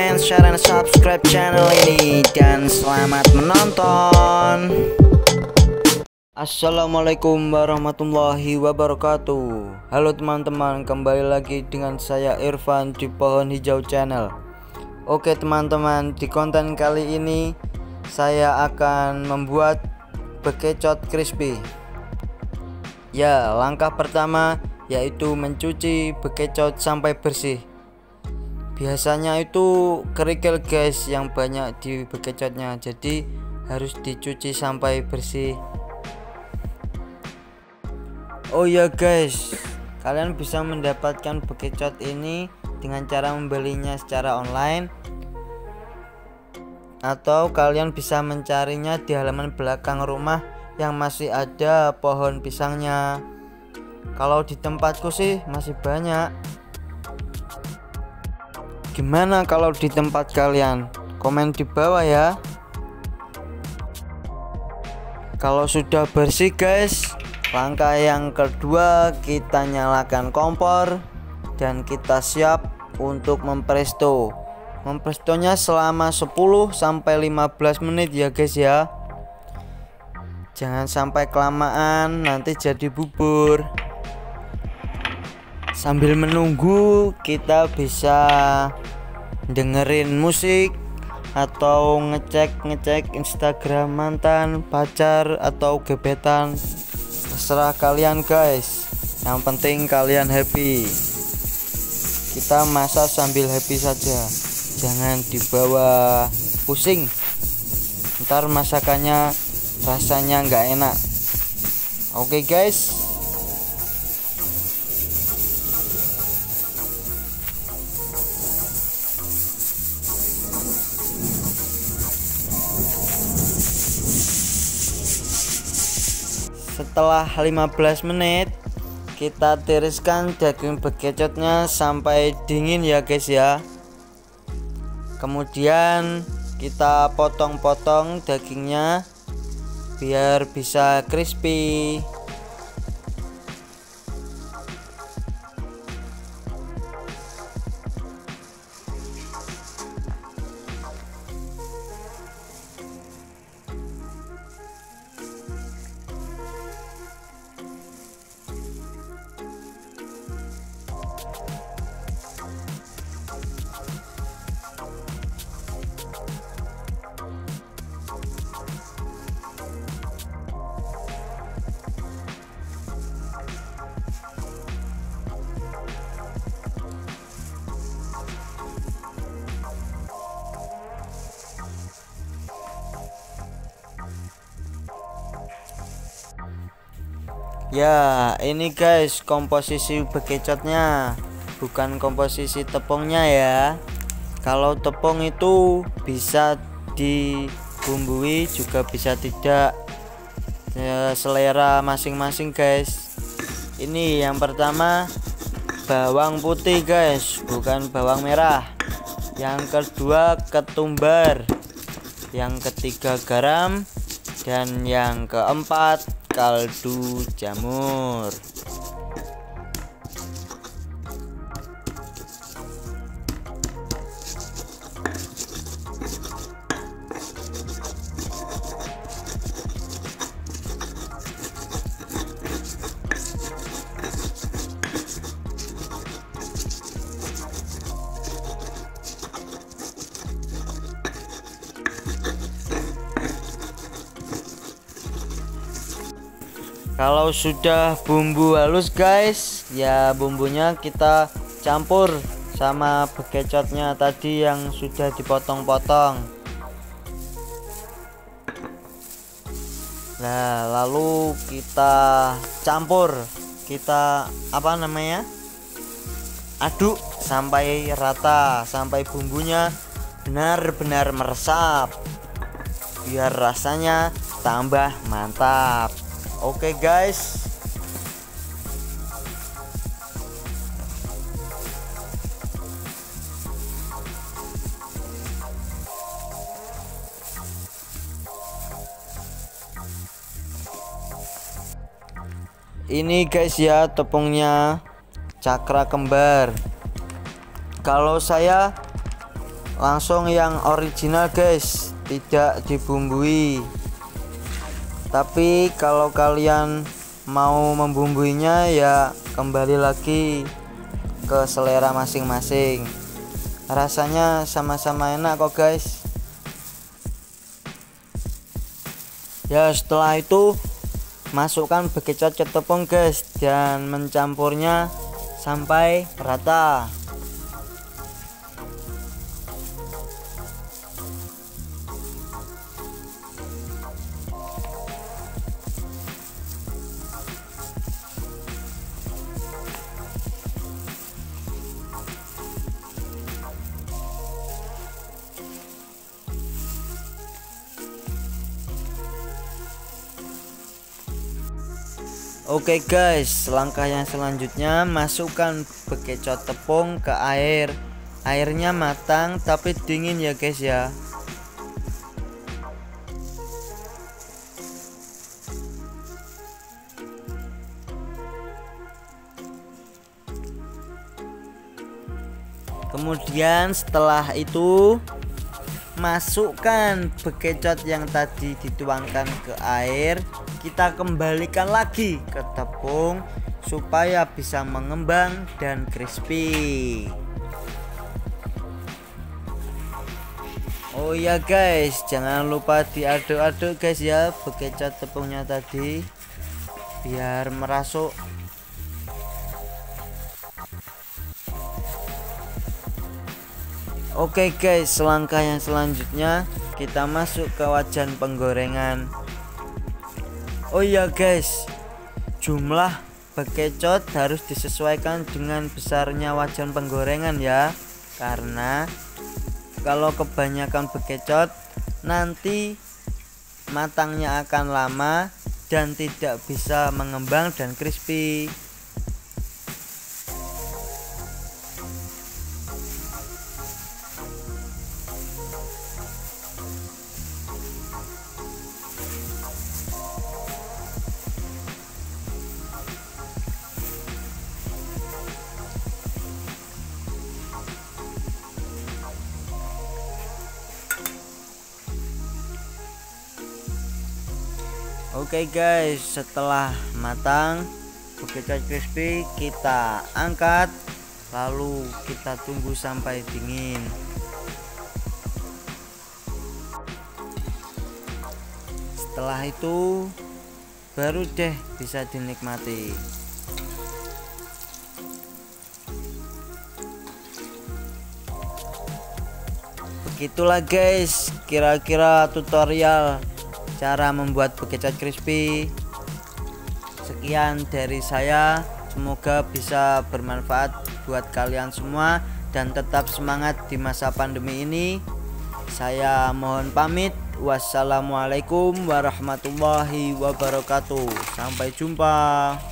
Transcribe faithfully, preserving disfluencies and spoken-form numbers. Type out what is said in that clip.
comment, share, dan subscribe channel ini. Dan selamat menonton. Assalamualaikum warahmatullahi wabarakatuh. Halo teman-teman, kembali lagi dengan saya Irfan di Pohon Hijau Channel. Oke teman-teman, di konten kali ini saya akan membuat bekecot crispy. Ya, langkah pertama yaitu mencuci bekecot sampai bersih. Biasanya itu kerikil guys yang banyak di bekecotnya, jadi harus dicuci sampai bersih. Oh ya guys, kalian bisa mendapatkan bekecot ini dengan cara membelinya secara online, atau kalian bisa mencarinya di halaman belakang rumah yang masih ada pohon pisangnya. Kalau di tempatku sih masih banyak. Gimana kalau di tempat kalian? Komen di bawah ya. Kalau sudah bersih guys, langkah yang kedua kita nyalakan kompor dan kita siap untuk mempresto. Memprestonya selama sepuluh sampai lima belas menit ya guys ya. Jangan sampai kelamaan, nanti jadi bubur. Sambil menunggu kita bisa dengerin musik atau ngecek-ngecek Instagram mantan, pacar, atau gebetan. Terserah kalian guys, yang penting kalian happy. Kita masak sambil happy saja, jangan dibawa pusing, ntar masakannya rasanya nggak enak. Oke guys, setelah lima belas menit kita tiriskan daging bekecotnya sampai dingin ya guys ya. Kemudian kita potong-potong dagingnya biar bisa crispy. Ya, ini guys komposisi bekecotnya, bukan komposisi tepungnya ya. Kalau tepung itu bisa dibumbui, juga bisa tidak, ya, selera masing-masing guys. Ini yang pertama bawang putih guys, bukan bawang merah. Yang kedua ketumbar. Yang ketiga garam. Dan yang keempat kaldu jamur. Kalau sudah bumbu halus guys, ya bumbunya kita campur sama bekecotnya tadi yang sudah dipotong-potong. Nah, lalu kita campur, kita apa namanya? Aduk sampai rata, sampai bumbunya benar-benar meresap, biar rasanya tambah mantap. Oke guys, ini guys ya tepungnya cakra kembar. Kalau saya langsung yang original guys, tidak dibumbui. Tapi kalau kalian mau membumbuinya ya kembali lagi ke selera masing-masing. Rasanya sama-sama enak kok guys. Ya setelah itu masukkan bekicot ke tepung guys dan mencampurnya sampai rata. Oke guys, langkah yang selanjutnya masukkan bekicot tepung ke air. Airnya matang tapi dingin ya guys ya. Kemudian setelah itu masukkan bekicot yang tadi dituangkan ke air, kita kembalikan lagi ke tepung supaya bisa mengembang dan crispy. Oh ya guys, jangan lupa diaduk-aduk guys ya bekicot tepungnya tadi biar merasuk. Oke guys, langkah yang selanjutnya kita masuk ke wajan penggorengan. Oh iya guys, jumlah bekicot harus disesuaikan dengan besarnya wajan penggorengan ya. Karena kalau kebanyakan bekicot nanti matangnya akan lama dan tidak bisa mengembang dan crispy. Oke guys, setelah matang bekicot crispy kita angkat, lalu kita tunggu sampai dingin. Setelah itu baru deh bisa dinikmati. Begitulah guys kira-kira tutorial cara membuat bekicot crispy. Sekian dari saya, semoga bisa bermanfaat buat kalian semua dan tetap semangat di masa pandemi ini. Saya mohon pamit. Wassalamualaikum warahmatullahi wabarakatuh. Sampai jumpa.